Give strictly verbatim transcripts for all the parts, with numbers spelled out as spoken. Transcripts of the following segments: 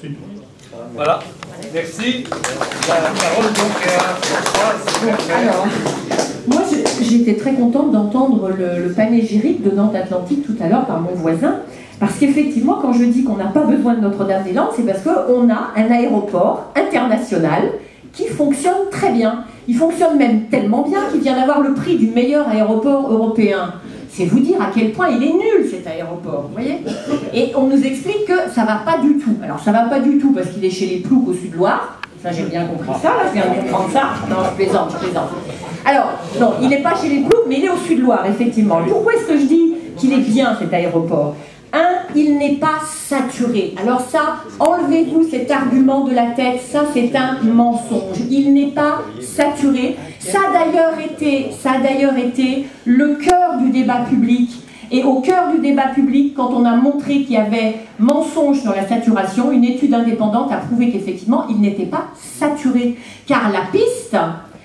Voilà, merci. La parole donc à Alors, moi j'étais très contente d'entendre le, le panégyrique de Nantes Atlantique tout à l'heure par mon voisin, parce qu'effectivement quand je dis qu'on n'a pas besoin de Notre-Dame-des-Landes, c'est parce qu'on a un aéroport international qui fonctionne très bien. Il fonctionne même tellement bien qu'il vient d'avoir le prix du meilleur aéroport européen. C'est vous dire à quel point il est nul cet aéroport, vous voyez. Et on nous explique que ça va pas du tout. Alors ça va pas du tout parce qu'il est chez les Ploucs au Sud-Loire. Ça j'ai bien compris ça, là je viens de comprendre ça. Non, je plaisante, je plaisante. Alors, non, il n'est pas chez les Ploucs, mais il est au Sud-Loire, effectivement. Pourquoi est-ce que je dis qu'il est bien cet aéroport ? Un, il n'est pas saturé. Alors ça, enlevez-vous cet argument de la tête, ça c'est un mensonge. Il n'est pas saturé. Ça a d'ailleurs été, ça a d'ailleurs été le cœur du débat public. Et au cœur du débat public, quand on a montré qu'il y avait mensonge sur la saturation, une étude indépendante a prouvé qu'effectivement, il n'était pas saturé. Car la piste,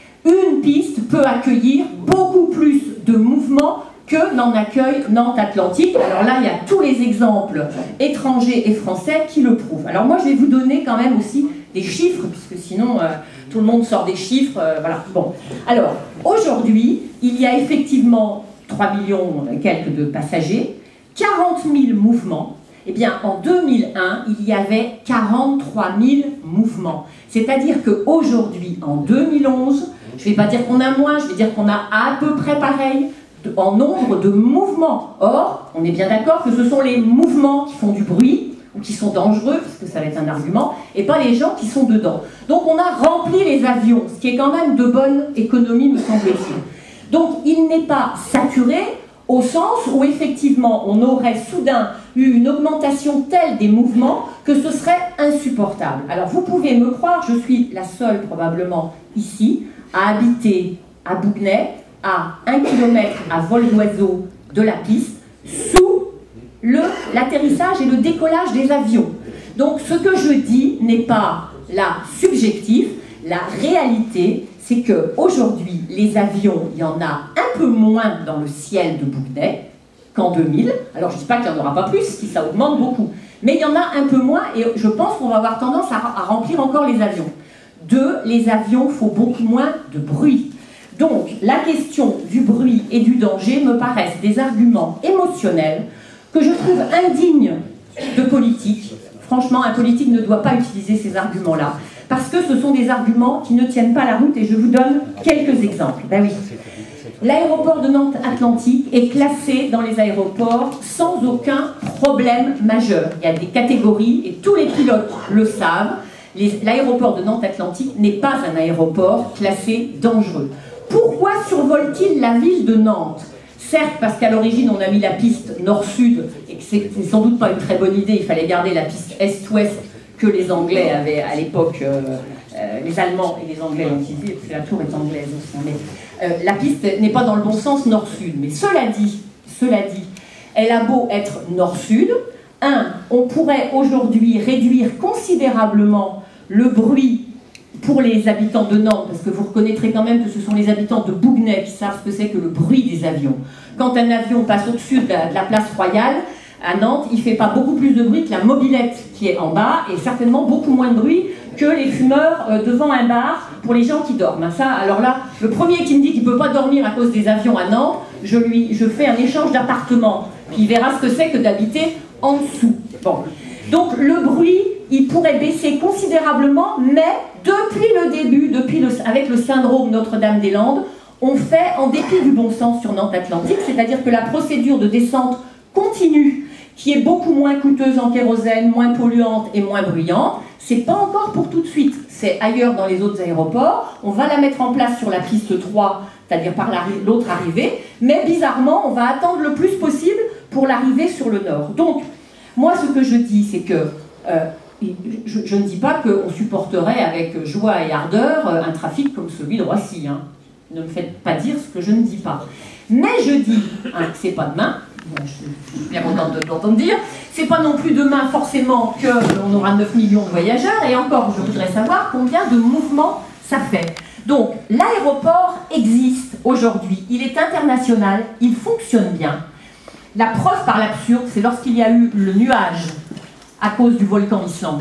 une piste peut accueillir beaucoup plus de mouvements que n'en accueille Nantes Atlantique. Alors là, il y a tous les exemples étrangers et français qui le prouvent. Alors moi, je vais vous donner quand même aussi des chiffres, puisque sinon, euh, tout le monde sort des chiffres. Euh, voilà. Bon. Alors, aujourd'hui, il y a effectivement trois millions et quelques de passagers, quarante mille mouvements. Eh bien, en deux mille un, il y avait quarante-trois mille mouvements. C'est-à-dire qu'aujourd'hui, en deux mille onze, je ne vais pas dire qu'on a moins, je vais dire qu'on a à peu près pareil en nombre de mouvements. Or, on est bien d'accord que ce sont les mouvements qui font du bruit, ou qui sont dangereux, parce que ça va être un argument, et pas les gens qui sont dedans. Donc on a rempli les avions, ce qui est quand même de bonne économie, me semble-t-il. Donc il n'est pas saturé, au sens où effectivement on aurait soudain eu une augmentation telle des mouvements que ce serait insupportable. Alors vous pouvez me croire, je suis la seule probablement ici à habiter à Bougnay, à un kilomètre à vol d'oiseau de la piste, sous l'atterrissage et le décollage des avions. Donc ce que je dis n'est pas la subjectif, la réalité, c'est qu'aujourd'hui, les avions, il y en a un peu moins dans le ciel de Bougnay qu'en deux mille. Alors je ne dis pas qu'il n'y en aura pas plus, si ça augmente beaucoup, mais il y en a un peu moins et je pense qu'on va avoir tendance à, à remplir encore les avions. Deux, les avions font beaucoup moins de bruit. Donc, la question du bruit et du danger me paraissent des arguments émotionnels que je trouve indignes de politique. Franchement, un politique ne doit pas utiliser ces arguments-là, parce que ce sont des arguments qui ne tiennent pas la route, et je vous donne quelques exemples. Ben oui. L'aéroport de Nantes Atlantique est classé dans les aéroports sans aucun problème majeur. Il y a des catégories, et tous les pilotes le savent, l'aéroport de Nantes Atlantique n'est pas un aéroport classé dangereux. Pourquoi survole-t-il la ville de Nantes? Certes, parce qu'à l'origine, on a mis la piste nord-sud, et que c'est sans doute pas une très bonne idée, il fallait garder la piste est-ouest que les Anglais avaient à l'époque, euh, euh, les Allemands et les Anglais l'ont utilisé, parce que la tour est anglaise aussi. Mais, euh, la piste n'est pas dans le bon sens nord-sud. Mais cela dit, cela dit, elle a beau être nord-sud, un, on pourrait aujourd'hui réduire considérablement le bruit pour les habitants de Nantes, parce que vous reconnaîtrez quand même que ce sont les habitants de Bougnay qui savent ce que c'est que le bruit des avions. Quand un avion passe au-dessus de, de la place Royale, à Nantes, il ne fait pas beaucoup plus de bruit que la mobilette qui est en bas, et certainement beaucoup moins de bruit que les fumeurs euh, devant un bar pour les gens qui dorment. Ça, alors là, le premier qui me dit qu'il ne peut pas dormir à cause des avions à Nantes, je lui je fais un échange d'appartements, puis il verra ce que c'est que d'habiter en dessous. Bon. Donc le bruit, il pourrait baisser considérablement, mais depuis le début, depuis le, avec le syndrome Notre-Dame-des-Landes, on fait en dépit du bon sens sur Nantes Atlantique, c'est-à-dire que la procédure de descente continue, qui est beaucoup moins coûteuse en kérosène, moins polluante et moins bruyante, c'est pas encore pour tout de suite, c'est ailleurs dans les autres aéroports, on va la mettre en place sur la piste trois, c'est-à-dire par l'autre arrivée, mais bizarrement, on va attendre le plus possible pour l'arrivée sur le nord. Donc, moi, ce que je dis, c'est que euh, je, je ne dis pas qu'on supporterait avec joie et ardeur un trafic comme celui de Roissy. Hein. Ne me faites pas dire ce que je ne dis pas. Mais je dis hein, que c'est pas demain. Je suis bien contente de l'entendre dire. C'est pas non plus demain forcément qu'on aura neuf millions de voyageurs. Et encore, je voudrais savoir combien de mouvements ça fait. Donc, l'aéroport existe aujourd'hui. Il est international. Il fonctionne bien. La preuve par l'absurde, c'est lorsqu'il y a eu le nuage à cause du volcan islandais,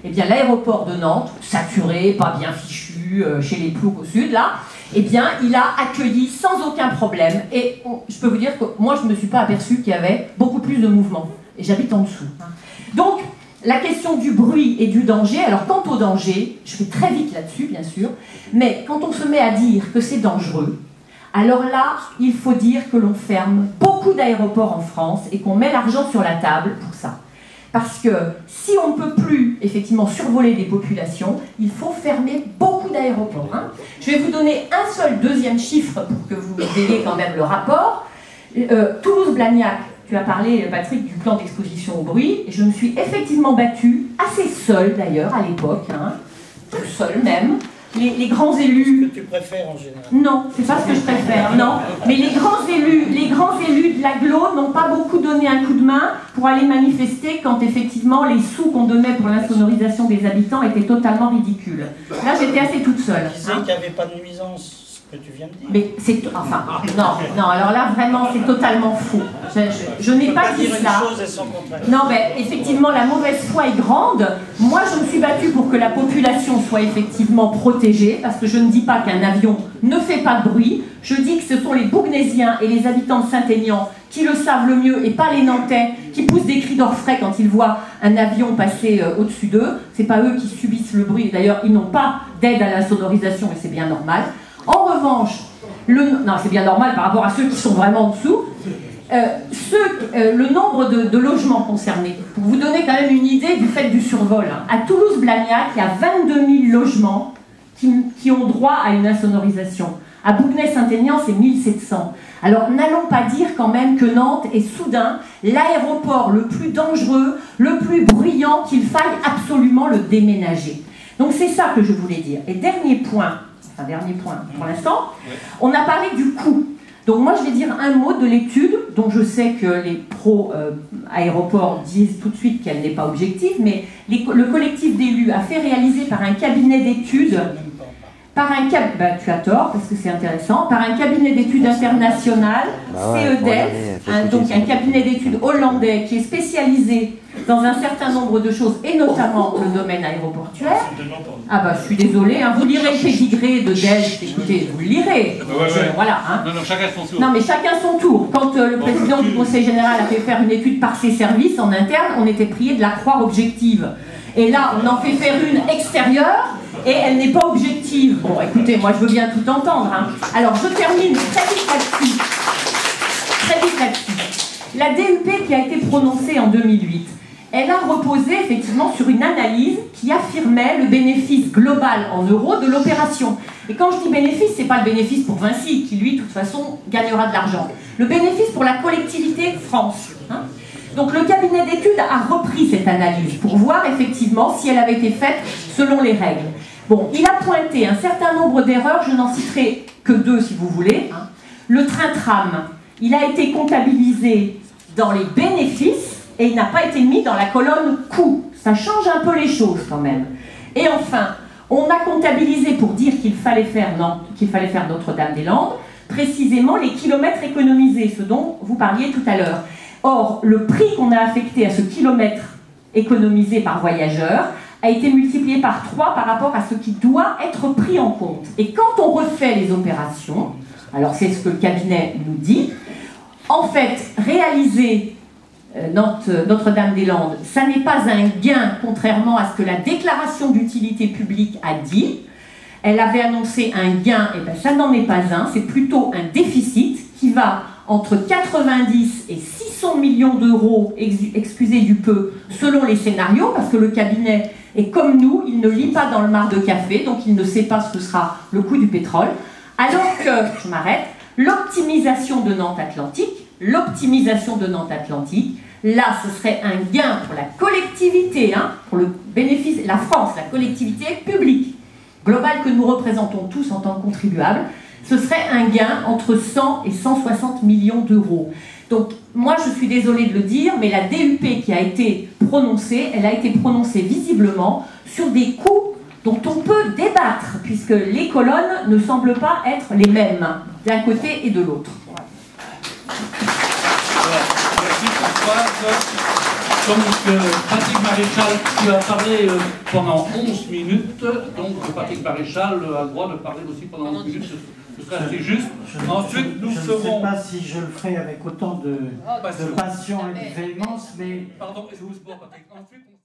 Eh bien, l'aéroport de Nantes, saturé, pas bien fichu, euh, chez les ploucs au sud, là, eh bien, il a accueilli sans aucun problème. Et on, je peux vous dire que moi, je ne me suis pas aperçue qu'il y avait beaucoup plus de mouvement. Et j'habite en dessous. Hein. Donc, la question du bruit et du danger, alors quant au danger, je vais très vite là-dessus, bien sûr, mais quand on se met à dire que c'est dangereux, alors là, il faut dire que l'on ferme beaucoup d'aéroports en France et qu'on met l'argent sur la table pour ça. Parce que si on ne peut plus, effectivement, survoler des populations, il faut fermer beaucoup d'aéroports. Hein. Je vais vous donner un seul deuxième chiffre pour que vous ayez quand même le rapport. Euh, Toulouse-Blagnac, tu as parlé, Patrick, du plan d'exposition au bruit. Et je me suis effectivement battue, assez seule d'ailleurs, à l'époque, hein, toute seule même. Les, les grands élus... C'est ce que tu préfères en général. Non, c'est pas ce que je préfère, non. Mais les grands élus, les grands élus de l'agglo n'ont pas beaucoup donné un coup de main pour aller manifester quand effectivement les sous qu'on donnait pour l'insonorisation des habitants étaient totalement ridicules. Là, j'étais assez toute seule. Tu disais hein. qu'il n'y avait pas de nuisance, ce que tu viens de dire. Mais c'est... Enfin, non, non, alors là, vraiment, c'est totalement faux. Je, je, je n'ai pas, pas dit dire cela. une chose et son contraire. Non, mais effectivement, la mauvaise foi est grande. Moi, je me suis battue pour que la population soit effectivement protégée, parce que je ne dis pas qu'un avion ne fait pas de bruit. Je dis que ce sont les Bougnésiens et les habitants de Saint-Aignan qui le savent le mieux, et pas les Nantais qui poussent des cris d'orfraie quand ils voient un avion passer euh, au-dessus d'eux. C'est pas eux qui subissent le bruit. D'ailleurs, ils n'ont pas d'aide à la sonorisation, et c'est bien normal. En revanche, le... non, c'est bien normal par rapport à ceux qui sont vraiment en dessous. Euh, ceux, euh, le nombre de, de logements concernés, pour vous donner quand même une idée du fait du survol, hein. À Toulouse-Blagnac, il y a vingt-deux mille logements qui, qui ont droit à une insonorisation. À Bougnay-Saint-Aignan, c'est mille sept cents. Alors, n'allons pas dire quand même que Nantes est soudain l'aéroport le plus dangereux, le plus bruyant, qu'il faille absolument le déménager. Donc, c'est ça que je voulais dire. Et dernier point, enfin, dernier point pour l'instant, on a parlé du coût. Donc moi je vais dire un mot de l'étude dont je sais que les pro-aéroports euh, disent tout de suite qu'elle n'est pas objective, mais les, le collectif d'élus a fait réaliser par un cabinet d'études, par un cab... bah, tu as tort parce que c'est intéressant, par un cabinet d'études international, bah ouais, C E D E F, un, donc un cabinet d'études hollandais qui est spécialisé dans un certain nombre de choses, et notamment le domaine aéroportuaire. Ah bah je suis désolée, hein, vous lirez le pédigré de Delft, écoutez, vous le lirez. Ouais, ouais. Voilà, hein. Non, non, chacun son tour. Non mais chacun son tour. Quand euh, le président du Conseil général a fait faire une étude par ses services en interne, on était prié de la croire objective. Et là, on en fait faire une extérieure, et elle n'est pas objective. Bon, écoutez, moi je veux bien tout entendre. Hein. Alors je termine très vite là-dessus. Très vite là-dessus. La D U P qui a été prononcée en deux mille huit, elle a reposé effectivement sur une analyse qui affirmait le bénéfice global en euros de l'opération. Et quand je dis bénéfice, ce n'est pas le bénéfice pour Vinci, qui lui, de toute façon, gagnera de l'argent. Le bénéfice pour la collectivité France. Hein. Donc le cabinet d'études a repris cette analyse pour voir effectivement si elle avait été faite selon les règles. Bon, il a pointé un certain nombre d'erreurs, je n'en citerai que deux si vous voulez. Hein. Le train-tram, il a été comptabilisé dans les bénéfices, et il n'a pas été mis dans la colonne coût. Ça change un peu les choses quand même. Et enfin, on a comptabilisé pour dire qu'il fallait faire, non, qu'il fallait faire Notre-Dame-des-Landes, précisément les kilomètres économisés, ce dont vous parliez tout à l'heure. Or, le prix qu'on a affecté à ce kilomètre économisé par voyageur a été multiplié par trois par rapport à ce qui doit être pris en compte. Et quand on refait les opérations, alors c'est ce que le cabinet nous dit, en fait, réaliser Notre-Dame-des-Landes, ça n'est pas un gain, contrairement à ce que la déclaration d'utilité publique a dit. Elle avait annoncé un gain, et bien ça n'en est pas un, c'est plutôt un déficit qui va entre quatre-vingt-dix et six cents millions d'euros, excusez du peu, selon les scénarios, parce que le cabinet est comme nous, il ne lit pas dans le marc de café, donc il ne sait pas ce que sera le coût du pétrole, alors que, je m'arrête, l'optimisation de Nantes-Atlantique, l'optimisation de Nantes-Atlantique, là, ce serait un gain pour la collectivité, hein, pour le bénéfice, la France, la collectivité publique, globale que nous représentons tous en tant que contribuables, ce serait un gain entre cent et cent soixante millions d'euros. Donc, moi, je suis désolée de le dire, mais la D U P qui a été prononcée, elle a été prononcée visiblement sur des coûts dont on peut débattre, puisque les colonnes ne semblent pas être les mêmes, d'un côté et de l'autre. Merci Françoise. Donc, euh, Patrick Maréchal, tu as parlé euh, pendant onze minutes, donc Patrick Maréchal a le droit de parler aussi pendant onze minutes, ce serait assez juste. Je, Ensuite, je, nous je ferons... ne sais pas si je le ferai avec autant de, de passion et de véhémence, mais... Pardon, excuse-moi Patrick. Ensuite, on...